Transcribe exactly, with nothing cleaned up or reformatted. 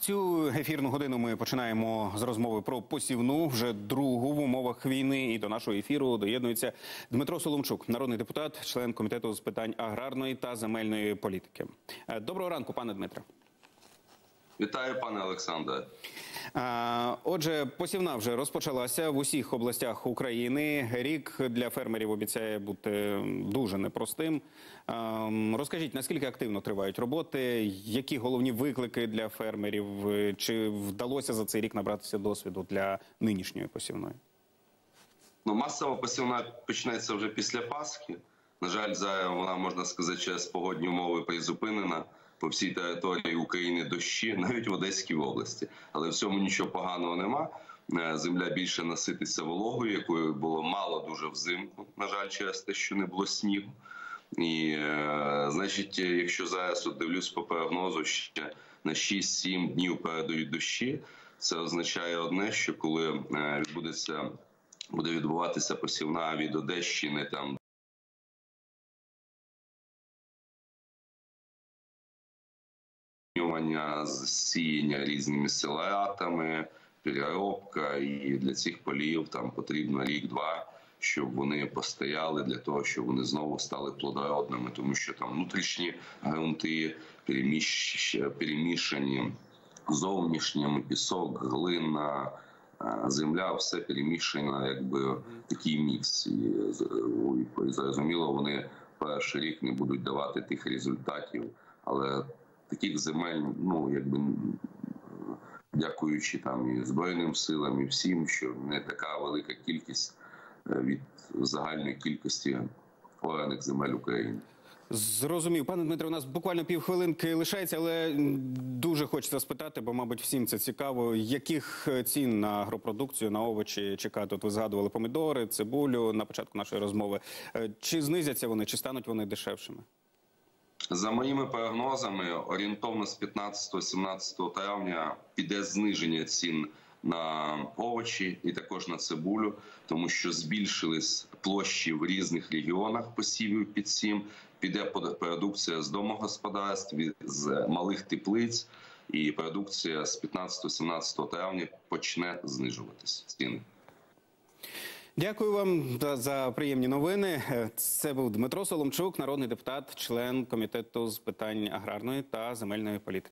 Цю ефірну годину ми починаємо з розмови про посівну, вже другу в умовах війни. І до нашого ефіру доєднується Дмитро Соломчук, народний депутат, член Комітету з питань аграрної та земельної політики. Доброго ранку, пане Дмитре. Вітаю, пане Олександре. Отже, посівна вже розпочалася в усіх областях України. Рік для фермерів обіцяє бути дуже непростим. Розкажіть, наскільки активно тривають роботи, які головні виклики для фермерів, чи вдалося за цей рік набратися досвіду для нинішньої посівної? Ну, масова посівна почнеться вже після Пасхи. На жаль, зараз вона, можна сказати, через погодні умови призупинена. По всій території України дощі, навіть в Одеській області. Але в цьому нічого поганого нема. Земля більше насититься вологою, якої було мало дуже взимку, на жаль, через те, що не було снігу. І, значить, якщо зараз от дивлюсь по прогнозу, ще на шість-сім днів передають дощі, це означає одне, що коли відбудеться, буде відбуватися посівна від Одещини, там, засіяння різними силоятами, переробка, і для цих полів там потрібно рік-два, щоб вони постояли, для того, щоб вони знову стали плодородними, тому що там внутрішні ґрунти переміщ... перемішані, зовнішнім пісок, глина, земля, все перемішано, якби такий мікс. І, і зрозуміло, вони перший рік не будуть давати тих результатів, але таких земель, ну, якби, дякуючи там і Збройним силам, і всім, що не така велика кількість від загальної кількості ораних земель України. Зрозумів. Пане Дмитро, у нас буквально півхвилинки лишається, але дуже хочеться спитати, бо, мабуть, всім це цікаво, яких цін на агропродукцію, на овочі чекати? От ви згадували помідори, цибулю на початку нашої розмови. Чи знизяться вони, чи стануть вони дешевшими? За моїми прогнозами, орієнтовно з п'ятнадцятого-сімнадцятого травня піде зниження цін на овочі і також на цибулю, тому що збільшились площі в різних регіонах посівів під сім, піде продукція з домогосподарств, з малих теплиць, і продукція з п'ятнадцятого-сімнадцятого травня почне знижуватися ціни. Дякую вам за приємні новини. Це був Дмитро Соломчук, народний депутат, член Комітету з питань аграрної та земельної політики.